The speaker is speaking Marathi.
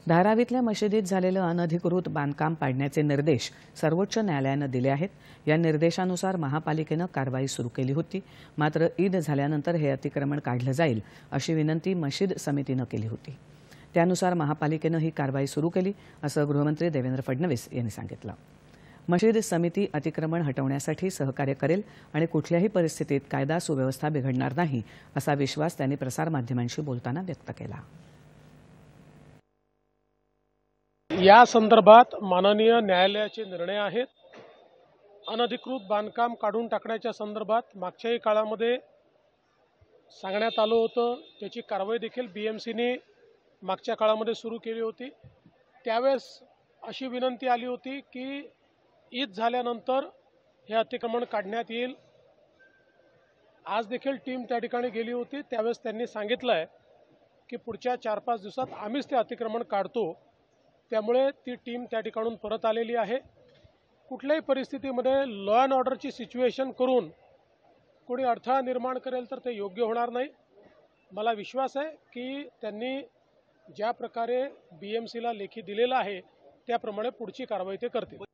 धारावीतल्या मशिदीत झालेलं अनधिकृत बांधकाम पाडण्याचे निर्देश सर्वोच्च न्यायालयानं दिले आहेत। या निर्देशानुसार महापालिकेनं कारवाई सुरू केली होती। मात्र ईद झाल्यानंतर हे अतिक्रमण काढलं जाईल अशी विनंती मशीद समितीनं केली होती। त्यानुसार महापालिकेनं ही कारवाई सुरू केली असं गृहमंत्री देवेंद्र फडणवीस यांनी सांगितलं। मशीद समिती अतिक्रमण हटवण्यासाठी सहकार्य करेल आणि कुठल्याही परिस्थितीत कायदा सुव्यवस्था बिघडणार नाही असा विश्वास त्यांनी प्रसारमाध्यमांशी बोलताना व्यक्त केला। या संदर्भात माननीय न्यायालयाचे निर्णय आहेत। अनधिकृत बांधकाम काढून टाकण्याच्या संदर्भात मागच्याही काळामध्ये सांगण्यात आलं होतं। त्याची कारवाई देखील बीएमसीने मागच्या काळामध्ये सुरू केली होती। त्यावेळेस अशी विनंती आली होती की ईद झाल्यानंतर हे अतिक्रमण काढण्यात येईल। आज देखील टीम त्या ठिकाणी गेली होती। त्यावेळेस त्यांनी सांगितलं आहे की पुढच्या 4-5 दिवसात आम्हीच ते अतिक्रमण काढतो। त्यामुळे ती टीम त्या ठिकाणून परत आलेली आहे। कुठल्याही परिस्थितीमध्ये लॉ अँड ऑर्डरची सिच्युएशन करून कोणी अडथळा निर्माण करेल तर ते योग्य होणार नाही। मला विश्वास आहे की त्यांनी ज्या प्रकारे बीएमसीला लेखी दिलेला आहे त्याप्रमाणे पुढची कारवाई ते करतील।